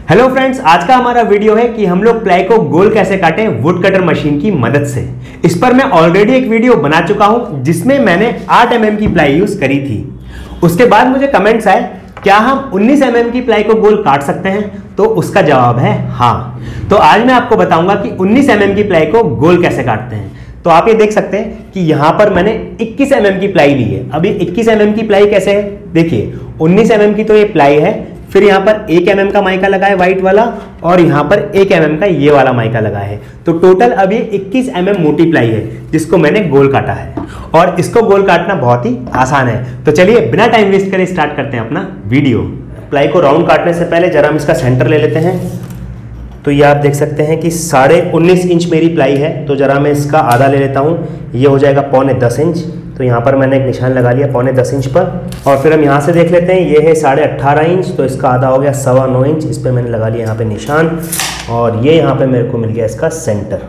Hello friends, आज का हमारा वीडियो है कि हम लोग प्लाई को गोल कैसे काटें वुड कटर मशीन की मदद से। इस पर मैं ऑलरेडी एक वीडियो बना चुका हूं जिसमें मैंने 8 mm की प्लाई यूज करी थी। उसके बाद मुझे कमेंट्स आए क्या हम 19 mm की प्लाई को गोल काट सकते हैं, तो उसका जवाब है हाँ। तो आज मैं आपको बताऊंगा कि 19 mm की प्लाई को गोल कैसे काटते हैं। तो आप ये देख सकते हैं कि यहां पर मैंने 21 mm की प्लाई ली है। अभी 21 mm की प्लाई कैसे है, देखिए 19 mm की तो ये प्लाई है, फिर यहाँ पर 1 mm का माइका लगा है व्हाइट वाला, और यहाँ पर 1 mm का ये वाला माइका लगा है। तो टोटल अब ये 21 mm मोटी प्लाई है जिसको मैंने गोल काटा है, और इसको गोल काटना बहुत ही आसान है। तो चलिए बिना टाइम वेस्ट करे स्टार्ट करते हैं अपना वीडियो। प्लाई को राउंड काटने से पहले जरा हम इसका सेंटर ले लेते हैं। तो ये आप देख सकते हैं कि 19.5 इंच मेरी प्लाई है, तो जरा मैं इसका आधा ले लेता हूँ, ये हो जाएगा 9.25 इंच। तो यहाँ पर मैंने एक निशान लगा लिया 9.25 इंच पर, और फिर हम यहाँ से देख लेते हैं ये है 18.5 इंच, तो इसका आधा हो गया 9.25 इंच। इस पर मैंने लगा लिया यहाँ पे निशान, और ये यहाँ पे मेरे को मिल गया इसका सेंटर।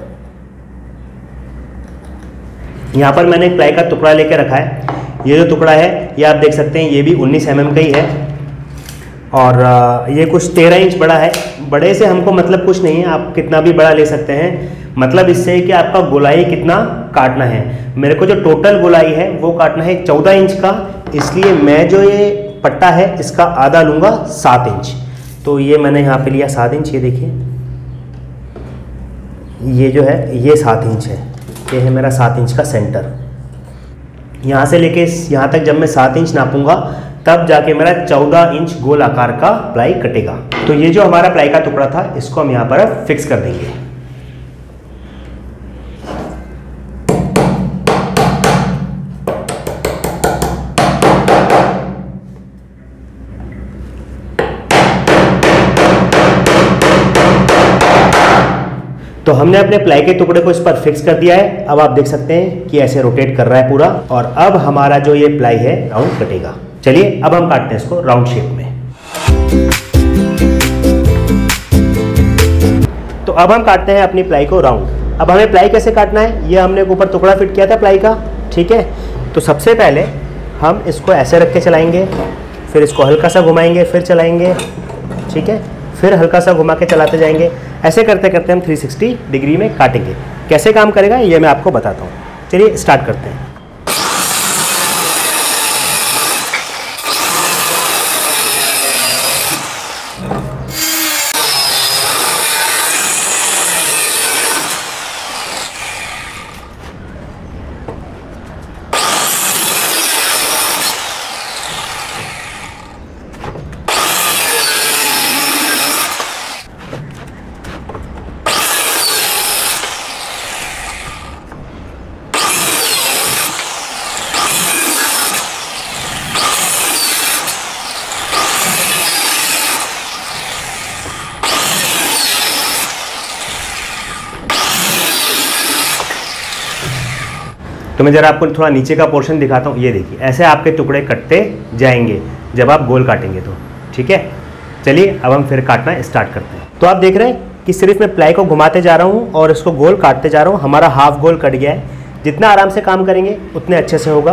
यहाँ पर मैंने एक प्लाई का टुकड़ा लेके रखा है। ये जो टुकड़ा है ये आप देख सकते हैं ये भी 19 mm का ही है, और ये कुछ 13 इंच बड़ा है। बड़े से हमको मतलब कुछ नहीं है, आप कितना भी बड़ा ले सकते हैं। मतलब इससे है कि आपका गोलाई कितना काटना है। मेरे को जो टोटल गोलाई है वो काटना है 14 इंच का, इसलिए मैं जो ये पट्टा है इसका आधा लूँगा 7 इंच। तो ये मैंने यहाँ पे लिया 7 इंच। ये देखिए ये जो है ये 7 इंच है, ये है मेरा 7 इंच का सेंटर। यहाँ से लेके यहाँ तक जब मैं 7 इंच नापूंगा तब जाके मेरा 14 इंच गोल आकार का प्लाई कटेगा। तो ये जो हमारा प्लाई का टुकड़ा था इसको हम यहाँ पर फिक्स कर देंगे। तो हमने अपने प्लाई के टुकड़े को इस पर फिक्स कर दिया है। अब आप देख सकते हैं कि ऐसे रोटेट कर रहा है पूरा, और अब हमारा जो ये प्लाई है राउंड कटेगा। चलिए अब हम काटते हैं इसको राउंड शेप में। तो अब हम काटते हैं अपनी प्लाई को राउंड। अब हमें प्लाई कैसे काटना है, ये हमने ऊपर टुकड़ा फिट किया था प्लाई का, ठीक है। तो सबसे पहले हम इसको ऐसे रख के चलाएंगे, फिर इसको हल्का सा घुमाएंगे, फिर चलाएंगे, ठीक है, फिर हल्का सा घुमा के चलाते जाएंगे। ऐसे करते करते हम 360 डिग्री में काटेंगे। कैसे काम करेगा ये मैं आपको बताता हूँ। चलिए स्टार्ट करते हैं। तो मैं ज़रा आपको थोड़ा नीचे का पोर्शन दिखाता हूँ। ये देखिए ऐसे आपके टुकड़े कटते जाएंगे जब आप गोल काटेंगे तो, ठीक है। चलिए अब हम फिर काटना स्टार्ट करते हैं। तो आप देख रहे हैं कि सिर्फ मैं प्लाई को घुमाते जा रहा हूँ और इसको गोल काटते जा रहा हूँ। हमारा हाफ गोल कट गया है। जितना आराम से काम करेंगे उतने अच्छे से होगा।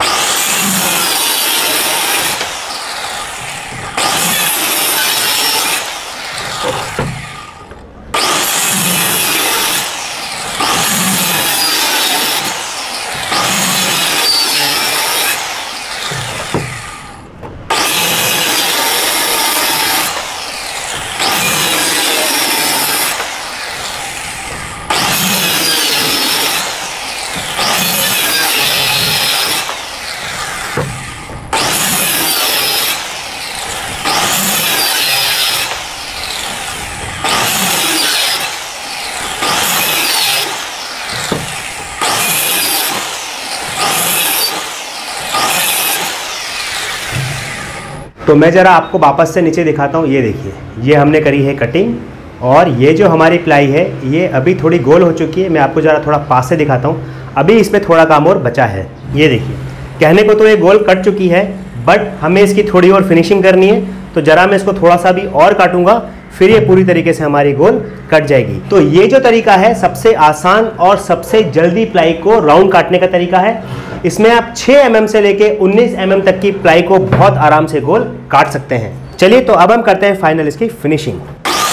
तो मैं ज़रा आपको वापस से नीचे दिखाता हूँ। ये देखिए ये हमने करी है कटिंग, और ये जो हमारी प्लाई है ये अभी थोड़ी गोल हो चुकी है। मैं आपको ज़रा थोड़ा पास से दिखाता हूँ। अभी इसमें थोड़ा काम और बचा है। ये देखिए कहने को तो ये गोल कट चुकी है, बट हमें इसकी थोड़ी और फिनिशिंग करनी है। तो ज़रा मैं इसको थोड़ा सा भी और काटूंगा, फिर ये पूरी तरीके से हमारी गोल कट जाएगी। तो ये जो तरीका है सबसे आसान और सबसे जल्दी प्लाई को राउंड काटने का तरीका है। इसमें आप 6 mm से लेके 19 mm तक की प्लाई को बहुत आराम से गोल काट सकते हैं। चलिए तो अब हम करते हैं फाइनल इसकी फिनिशिंग।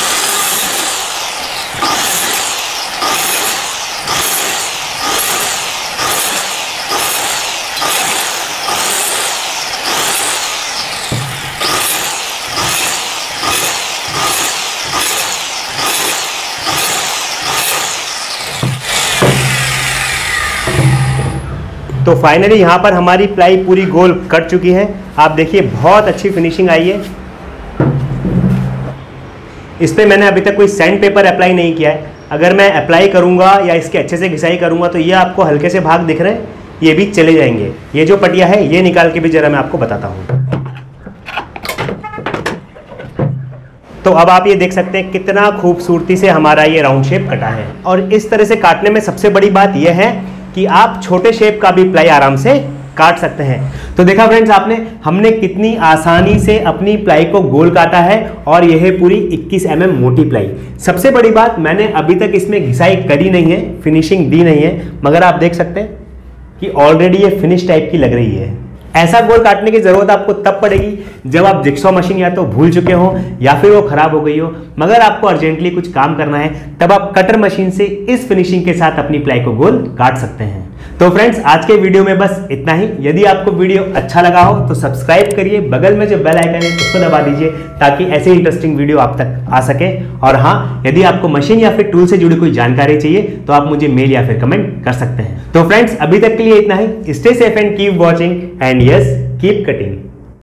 तो फाइनली यहाँ पर हमारी प्लाई पूरी गोल कट चुकी है। आप देखिए बहुत अच्छी फिनिशिंग आई है। इस पे मैंने अभी तक कोई सैंड पेपर अप्लाई नहीं किया है। अगर मैं अप्लाई करूंगा या इसके अच्छे से घिसाई करूंगा तो ये आपको हल्के से भाग दिख रहे हैं, ये भी चले जाएंगे। ये जो पटिया है ये निकाल के भी जरा मैं आपको बताता हूँ। तो अब आप ये देख सकते हैं कितना खूबसूरती से हमारा ये राउंड शेप कटा है। और इस तरह से काटने में सबसे बड़ी बात यह है कि आप छोटे शेप का भी प्लाई आराम से काट सकते हैं। तो देखा फ्रेंड्स आपने, हमने कितनी आसानी से अपनी प्लाई को गोल काटा है और यह है पूरी 21 mm मोटी प्लाई। सबसे बड़ी बात, मैंने अभी तक इसमें घिसाई करी नहीं है, फिनिशिंग दी नहीं है, मगर आप देख सकते हैं कि ऑलरेडी ये फिनिश टाइप की लग रही है। ऐसा गोल काटने की जरूरत आपको तब पड़ेगी जब आप जिक्सॉ मशीन या तो भूल चुके हो या फिर वो खराब हो गई हो, मगर आपको अर्जेंटली कुछ काम करना है, तब आप कटर मशीन से इस फिनिशिंग के साथ अपनी प्लाई को गोल काट सकते हैं। तो फ्रेंड्स आज के वीडियो में बस इतना ही। यदि आपको वीडियो अच्छा लगा हो तो सब्सक्राइब करिए, बगल में जो बेल आइकन है उसको दबा दीजिए ताकि ऐसे इंटरेस्टिंग वीडियो आप तक आ सके। और हाँ, यदि आपको मशीन या फिर टूल से जुड़ी कोई जानकारी चाहिए तो आप मुझे मेल या फिर कमेंट कर सकते हैं। तो फ्रेंड्स अभी तक के लिए इतना ही। Stay safe and keep watching and yes keep cutting.